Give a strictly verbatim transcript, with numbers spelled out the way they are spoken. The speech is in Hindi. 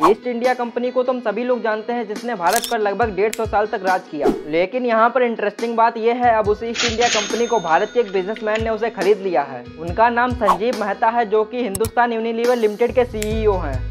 ईस्ट इंडिया कंपनी को तुम सभी लोग जानते हैं, जिसने भारत पर लगभग डेढ़ सौ साल तक राज किया। लेकिन यहाँ पर इंटरेस्टिंग बात यह है, अब उस ईस्ट इंडिया कंपनी को भारत के एक बिजनेसमैन ने उसे खरीद लिया है। उनका नाम संजीव मेहता है, जो कि हिंदुस्तान यूनिलीवर लिमिटेड के सीईओ हैं।